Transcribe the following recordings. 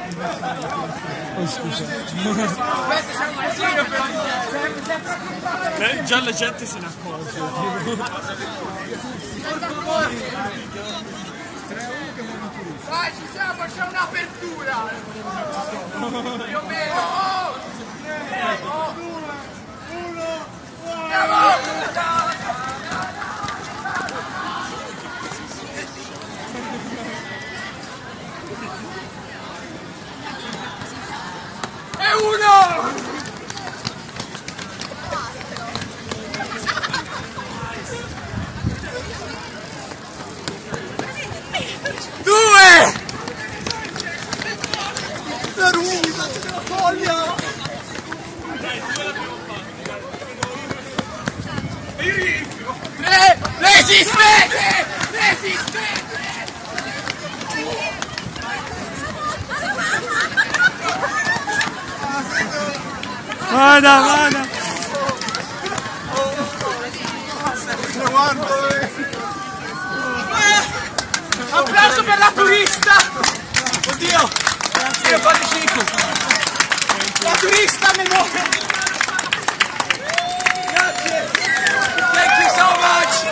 Oh, scusa. Aspetta, c'è un casino per Già la gente se ne accorge. Vai, ci siamo, c'è un'apertura! Più o meno! E uno! Due! La ruta, c'è la foglia! Tre! Resistete! Resistete! Vada, vada! Applauso per la turista! Oddio! Io fate 5! La turista mi muove! Grazie! Thank you so much!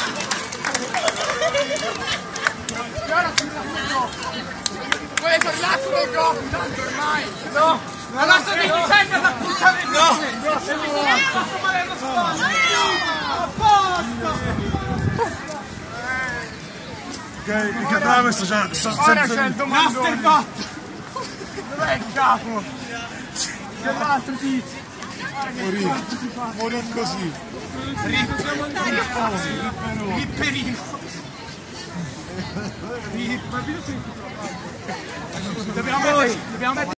Vuoi tornare sullo gioco? Tanto ormai! No! La nostra difesa da puttane! No! Che bravo sto già. Ora c'è il domandone! Dov'è il capo? C'è l'altro tizio! Morì così. Ripperino! Dobbiamo